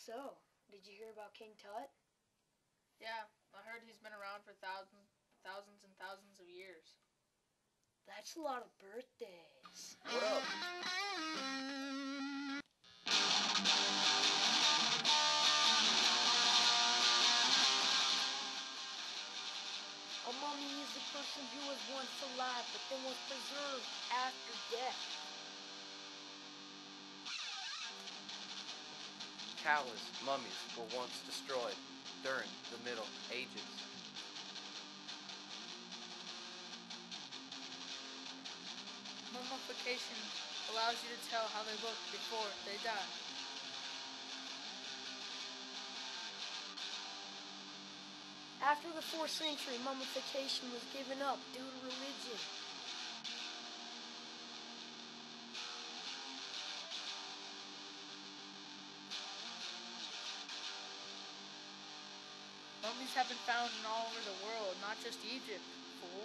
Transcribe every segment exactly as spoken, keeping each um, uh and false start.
so? Did you hear about King Tut? Yeah, I heard he's been around for thousands, thousands and thousands of years. That's a lot of birthdays. What up? A mummy is a person who was once alive but then was preserved after death. Countless mummies were once destroyed during the Middle Ages. Mummification allows you to tell how they looked before they died. After the fourth century, mummification was given up due to religion. Mummies have been found in all over the world, not just Egypt, fool.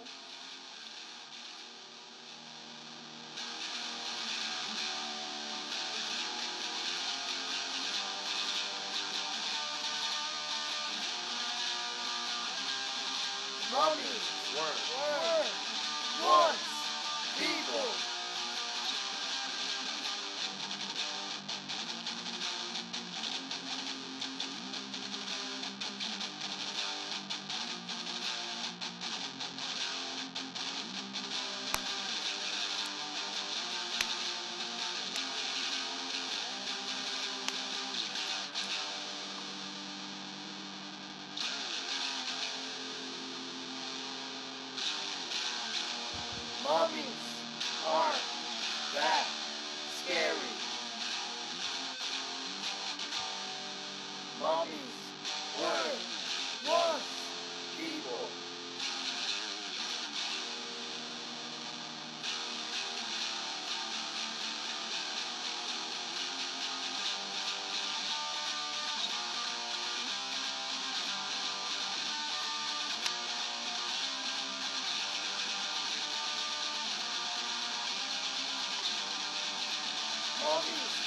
Mummies Word. were once people. Mummies aren't that scary. Mummies were once people. Mummies